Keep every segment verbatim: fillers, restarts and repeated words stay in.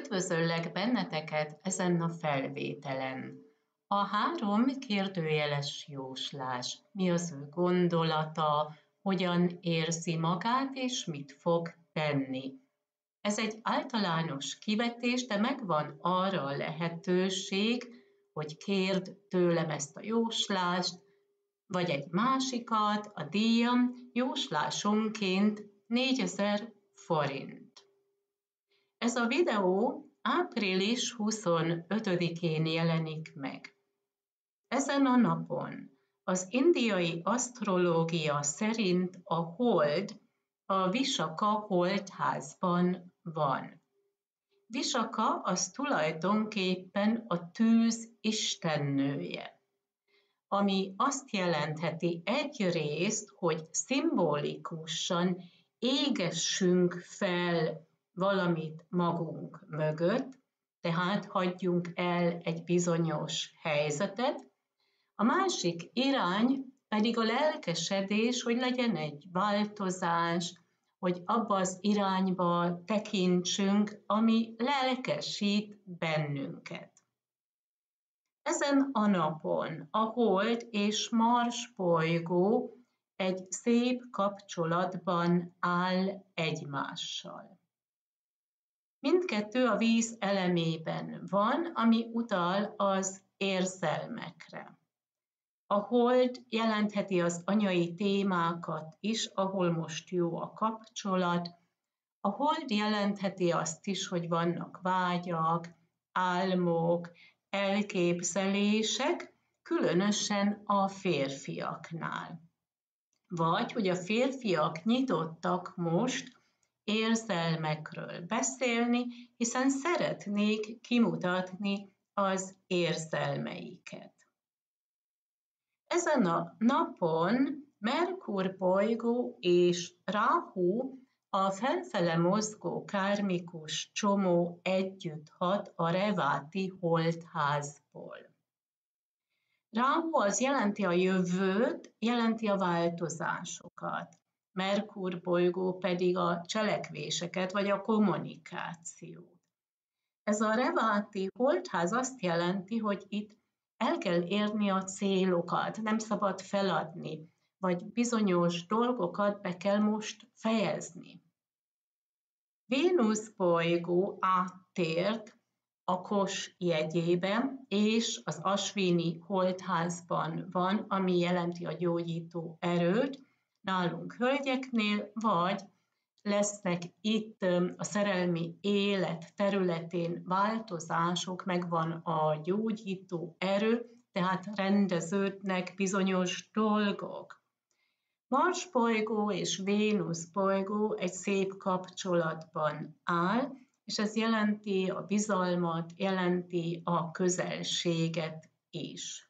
Üdvözöllek benneteket ezen a felvételen. A három kérdőjeles jóslás. Mi az ő gondolata, hogyan érzi magát és mit fog tenni. Ez egy általános kivetés, de megvan arra a lehetőség, hogy kérd tőlem ezt a jóslást, vagy egy másikat, a díjam jóslásonként négyezer forint. Ez a videó április huszonötödikén jelenik meg. Ezen a napon az indiai asztrológia szerint a hold a Visakha holdházban van. Visakha az tulajdonképpen a tűz istennője, ami azt jelentheti egyrészt, hogy szimbolikusan égessünk fel valamit magunk mögött, tehát hagyjunk el egy bizonyos helyzetet, a másik irány pedig a lelkesedés, hogy legyen egy változás, hogy abba az irányba tekintsünk, ami lelkesít bennünket. Ezen a napon a Hold és Mars bolygó egy szép kapcsolatban áll egymással. Mindkettő a víz elemében van, ami utal az érzelmekre. A hold jelentheti az anyai témákat is, ahol most jó a kapcsolat. A hold jelentheti azt is, hogy vannak vágyak, álmok, elképzelések, különösen a férfiaknál. Vagy, hogy a férfiak nyitottak most érzelmekről beszélni, hiszen szeretnék kimutatni az érzelmeiket. Ezen a napon Merkur bolygó és Ráhu, a felfele mozgó kármikus csomó együtt hat a Reváti holdházból. Ráhu az jelenti a jövőt, jelenti a változásokat. Merkur bolygó pedig a cselekvéseket, vagy a kommunikációt. Ez a Reváti holdház azt jelenti, hogy itt el kell érni a célokat, nem szabad feladni, vagy bizonyos dolgokat be kell most fejezni. Vénusz bolygó áttért a Kos jegyében, és az Asvini holdházban van, ami jelenti a gyógyító erőt, nálunk hölgyeknél, vagy lesznek itt a szerelmi élet területén változások, megvan a gyógyító erő, tehát rendeződnek bizonyos dolgok. Mars bolygó és Vénusz bolygó egy szép kapcsolatban áll, és ez jelenti a bizalmat, jelenti a közelséget is.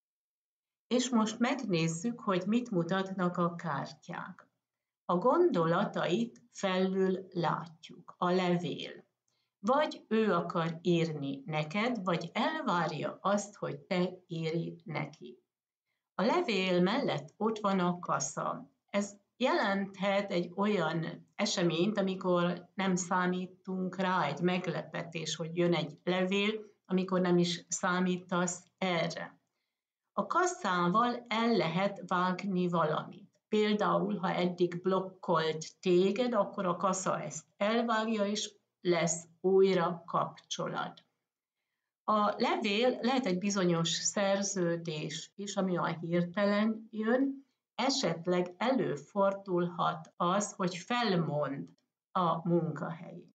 És most megnézzük, hogy mit mutatnak a kártyák. A gondolatait felül látjuk, a levél. Vagy ő akar írni neked, vagy elvárja azt, hogy te írj neki. A levél mellett ott van a kasza. Ez jelenthet egy olyan eseményt, amikor nem számítunk rá, egy meglepetés, hogy jön egy levél, amikor nem is számítasz erre. A kasszával el lehet vágni valamit. Például, ha eddig blokkolt téged, akkor a kassa ezt elvágja, és lesz újra kapcsolat. A levél lehet egy bizonyos szerződés is, ami a hirtelen jön, esetleg előfordulhat az, hogy felmond a munkahelyén.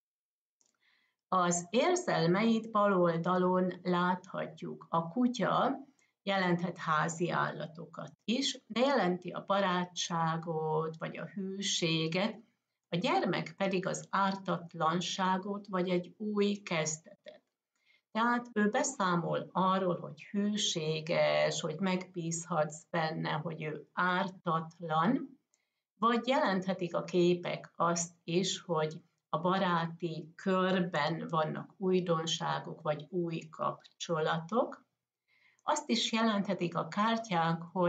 Az érzelmeit bal oldalon láthatjuk. A kutya jelenthet házi állatokat is, de jelenti a barátságot, vagy a hűséget, a gyermek pedig az ártatlanságot, vagy egy új kezdetet. Tehát ő beszámol arról, hogy hűséges, hogy megbízhatsz benne, hogy ő ártatlan, vagy jelenthetik a képek azt is, hogy a baráti körben vannak újdonságok, vagy új kapcsolatok. Azt is jelenthetik a kártyák, hogy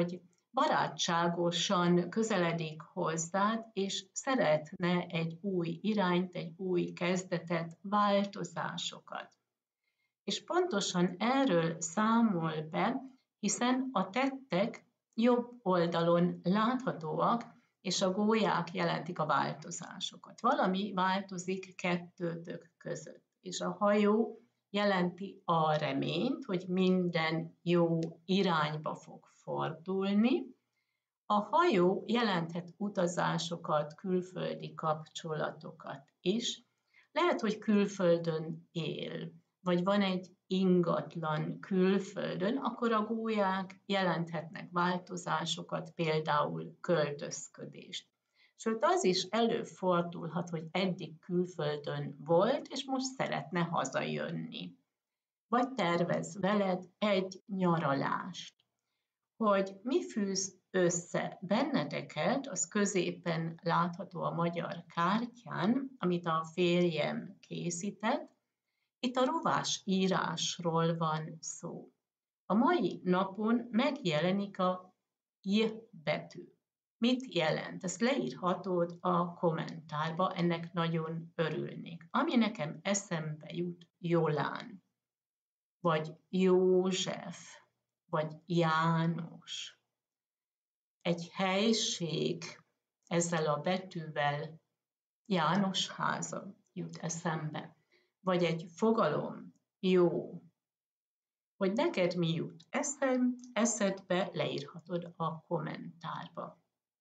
barátságosan közeledik hozzád, és szeretne egy új irányt, egy új kezdetet, változásokat. És pontosan erről számol be, hiszen a tettek jobb oldalon láthatóak, és a gólyák jelentik a változásokat. Valami változik kettőtök között, és a hajó jelenti a reményt, hogy minden jó irányba fog fordulni. A hajó jelenthet utazásokat, külföldi kapcsolatokat is. Lehet, hogy külföldön él, vagy van egy ingatlan külföldön, akkor a gólyák jelenthetnek változásokat, például költözködést. Sőt, az is előfordulhat, hogy eddig külföldön volt, és most szeretne hazajönni. Vagy tervez veled egy nyaralást. Hogy mi fűz össze benneteket, az középen látható a magyar kártyán, amit a férjem készített. Itt a rovás írásról van szó. A mai napon megjelenik a J betű. Mit jelent? Ezt leírhatod a kommentárba, ennek nagyon örülnék. Ami nekem eszembe jut, Jolán, vagy József, vagy János. Egy helység ezzel a betűvel, János háza jut eszembe. Vagy egy fogalom, jó. Hogy neked mi jut eszed, eszedbe, leírhatod a kommentárba.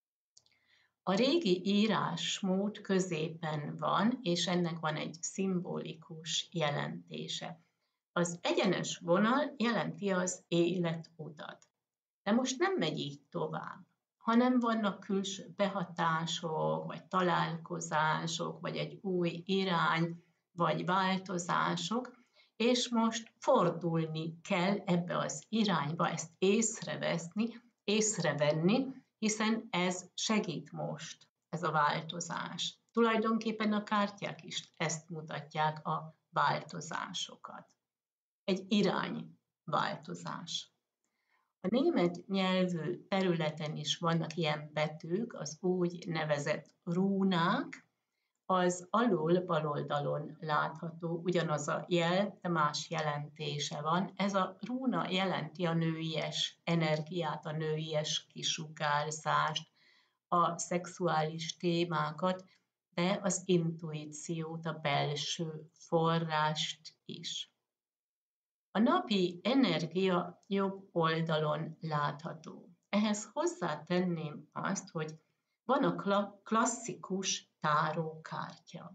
A régi írásmód középen van, és ennek van egy szimbolikus jelentése. Az egyenes vonal jelenti az életutat. De most nem megy így tovább, hanem vannak külső behatások, vagy találkozások, vagy egy új irány, vagy változások, és most fordulni kell ebbe az irányba, ezt észreveszni, észrevenni, hiszen ez segít most, ez a változás. Tulajdonképpen a kártyák is ezt mutatják, a változásokat. Egy irányváltozás. A német nyelvű területen is vannak ilyen betűk, az úgy nevezett rúnák, az alul bal oldalon látható, ugyanaz a jel, de más jelentése van. Ez a rúna jelenti a nőies energiát, a nőies kisugárzást, a szexuális témákat, de az intuíciót, a belső forrást is. A napi energia jobb oldalon látható. Ehhez hozzátenném azt, hogy van a klasszikus tárókártya,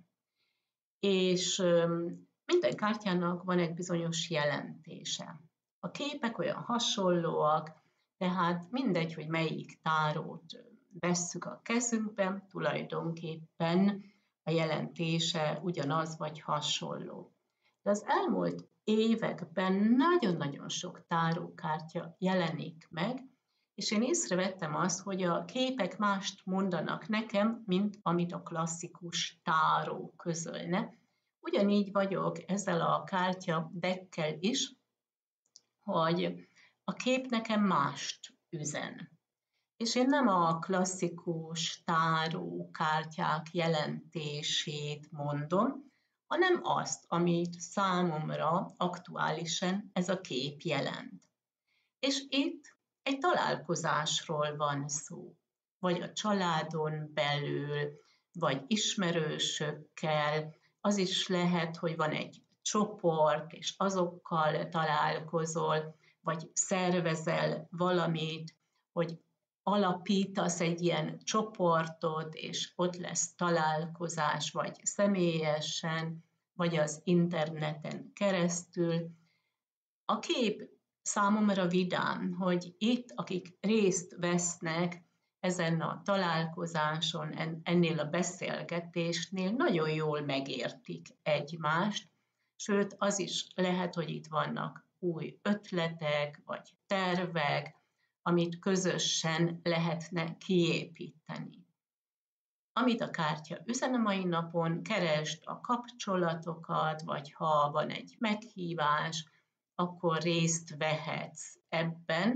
és minden kártyának van egy bizonyos jelentése. A képek olyan hasonlóak, tehát mindegy, hogy melyik tárót vesszük a kezünkbe, tulajdonképpen a jelentése ugyanaz vagy hasonló. De az elmúlt években nagyon-nagyon sok tárókártya jelenik meg, és én észrevettem azt, hogy a képek mást mondanak nekem, mint amit a klasszikus táró közölne. Ugyanígy vagyok ezzel a kártya deckkel is, hogy a kép nekem mást üzen. És én nem a klasszikus tárókártyák jelentését mondom, hanem azt, amit számomra aktuálisan ez a kép jelent. És itt egy találkozásról van szó, vagy a családon belül, vagy ismerősökkel, az is lehet, hogy van egy csoport, és azokkal találkozol, vagy szervezel valamit, hogy alapítasz egy ilyen csoportot, és ott lesz találkozás, vagy személyesen, vagy az interneten keresztül. A kép számomra vidám, hogy itt, akik részt vesznek ezen a találkozáson, ennél a beszélgetésnél nagyon jól megértik egymást, sőt, az is lehet, hogy itt vannak új ötletek, vagy tervek, amit közösen lehetne kiépíteni. Amit a kártya üzen a mai napon, keresd a kapcsolatokat, vagy ha van egy meghívás, akkor részt vehetsz ebben,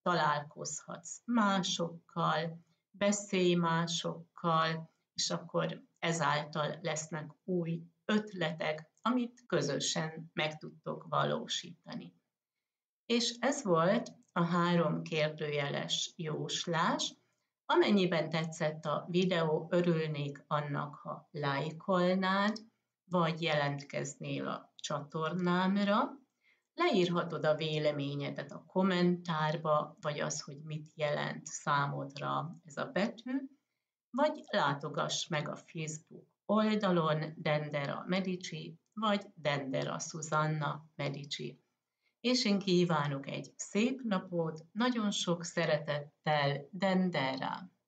találkozhatsz másokkal, beszélj másokkal, és akkor ezáltal lesznek új ötletek, amit közösen meg tudtok valósítani. És ez volt a három kérdőjeles jóslás. Amennyiben tetszett a videó, örülnék annak, ha lájkolnád, vagy jelentkeznél a csatornámra. Leírhatod a véleményedet a kommentárba, vagy az, hogy mit jelent számodra ez a betű, vagy látogass meg a Facebook oldalon Dendera Medici, vagy Dendera Susanna Medici. És én kívánok egy szép napot, nagyon sok szeretettel, Dendera!